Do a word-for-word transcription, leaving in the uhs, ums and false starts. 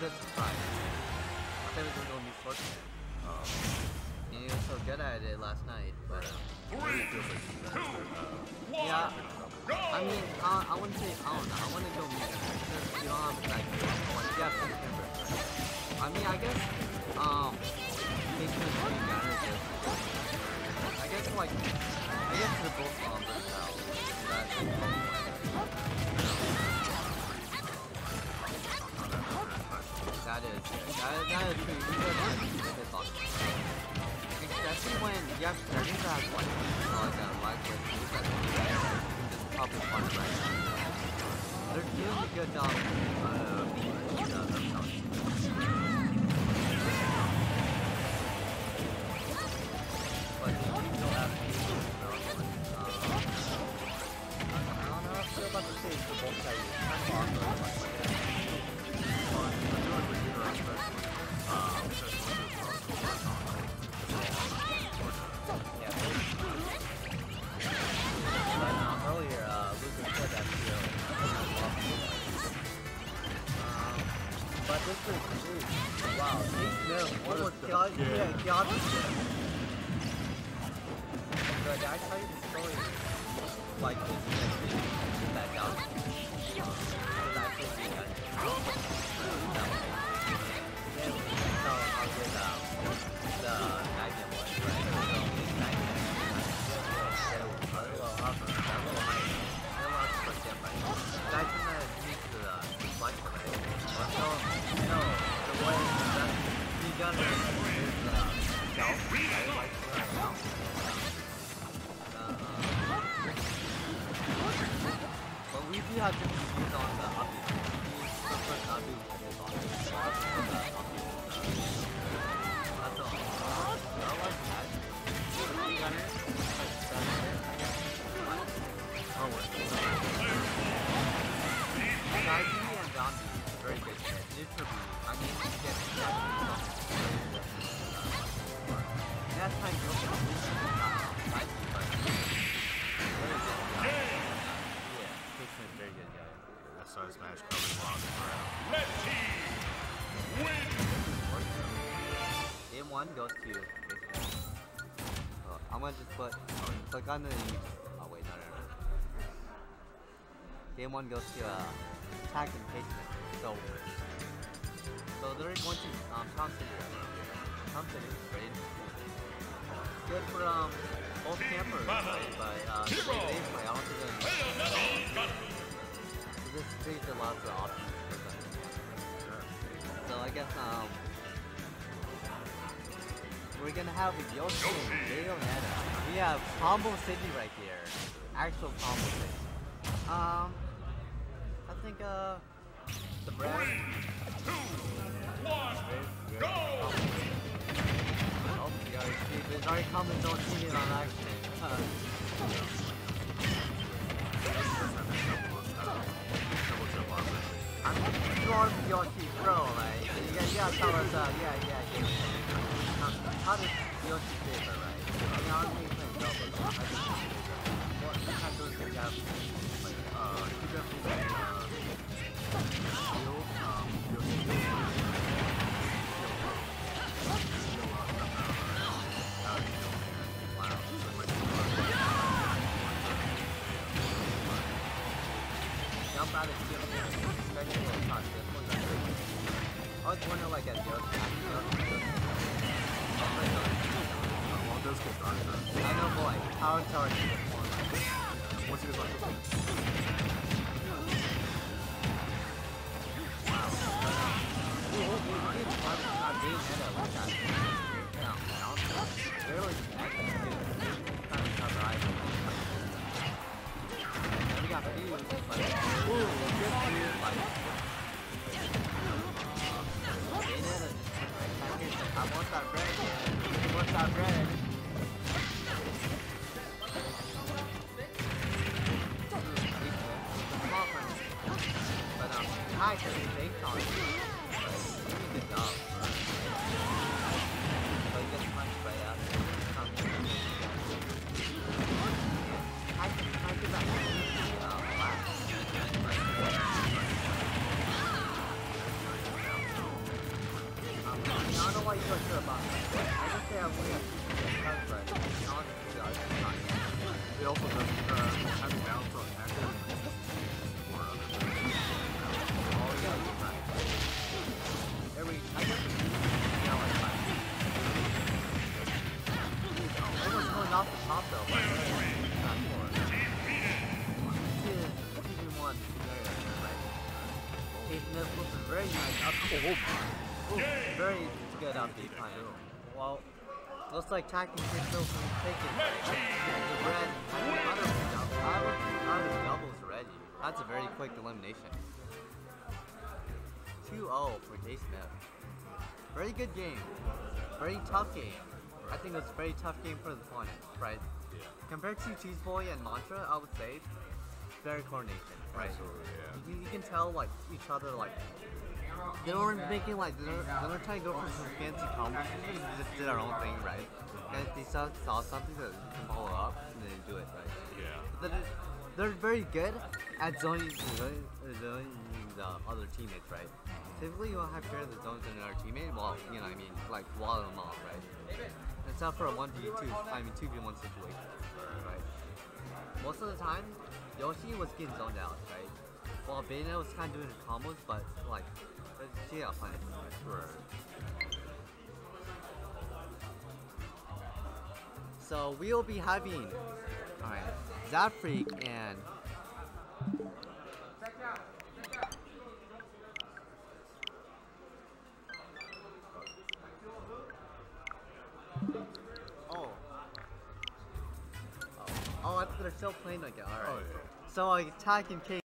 what a surprise. I thought he was going to be fortunate. Um, and he was so good at it last night, but um, Three, two, one, yeah, go! I mean, I, I wouldn't say, I don't know, I wouldn't go mean because you don't have like, like you have some cameras, right? I mean, I guess, um, taking the three gunners is, I guess like, I guess they're both um, versatile. That is That is, that is, that is pretty good. That's awesome. Especially when you have settings that have like, you know, like a live with you that you can just probably fun right now. They're doing a good job uh, being uh, themselves. But they still have to use it, so, um, I don't know how I feel about the stage for both sides. It's kind of awkward, like, like that. Earlier, uh, Lucas said that too. Um, but this is, ooh, wow, Chase Mills, almost got, yeah, got him. So did I tell you the story? Like, this is that got him. Because I think he got it. Then we can tell how good, um, the Magnum was, right? So, this Magnum, a little upper, a little higher. A little upper step, right? That's when that needs to, uh, flex, right? But so, no, the way that he got it is, uh, self, right? Like, right now. But we do have different views on the upbeat. We prefer not to hold on to the upbeat. That's all. I like that. You got it? Oh, what? Gaiji and Zombie is very good here. Literally, I mean, you get that. That's time to go for this. Very good, guys. That's how Smash covers lost. Red team win. Game one goes to. Oh, I'm gonna just put. Oh, click on the. Oh wait, no, no, no. Game one goes to uh, Tag and Patient. So, so they're going to um, Town City right now. Town City, very interesting. Good for um both campers, right? But uh, they, they play. I don't think they're. This creates a lot of options for them. So I guess um we're gonna have a Yoshi and Bayonetta. We have Combo City right here. Actual Combo City. Um I think uh the brand. Three, two, one, go! Oh, we already see it's already coming, don't see it on action. I'm drawing Yoshi Pro, like, you gotta, you gotta tell us, uh, yeah, yeah, yeah. Um, how does Yoshi differ, right? I mean, I don't think it's double, I think what kind of those things have, like, uh, you definitely, uh, shield, um, Yoshi jump out of the field, especially when it's this one's actually. I was wondering, like, at the other Well, those kids aren't done. I know, boy, how charged is this one? Once you get like Wow. Not being in it like that. Down, down. Barely connected, dude. Trying to cover eyes. We got fused, but ooh, good fuse, like Bayonetta just I want that bread, I want that bread. But um, I can take on it. Really good job. So he gets punched right after. I can I can back. know why you guys care about that. I just say I only have two cards, right? Honestly, I was not. It also doesn't uh, have the balance on active or other things. Oh yeah, you're right. Every, I guess it's, you know, like, like, everyone's going off the top though, but it's not for it. This is two v one scenario here, right? Case Smith looks very nice up. Oh, oh, very good up the time. Well, looks like Tacken can still take it. The red has an auto double. Auto doubles already. That's a very quick elimination. two oh for K Smith. Very good game. Very tough game. I think it was a very tough game for the opponent, right? Yeah. Compared to Cheese Boy and Mantra, I would say very coordination, right? Absolutely, yeah. You, you can tell like each other like they weren't making like they weren't, they weren't trying to go for some fancy combos. They just did our own thing, right? And if they saw, saw something that they can follow up and then do it, right? Yeah. But they're, they're very good at zoning, zoning, zoning the other teammates, right? Typically, you don't have fear of the zones in our teammate. Well, you know what I mean, like wall them off, right? It's not for a one v two, I mean two v one situation, right? Most of the time, Yoshi was getting zoned out, right? While Bayonetta was kind of doing the combos, but like, she got punished. Right. So we'll be having, alright, Zapfreak and oh. Oh, oh, I thought they're still playing again. Alright. Oh, yeah. So like, Tack and K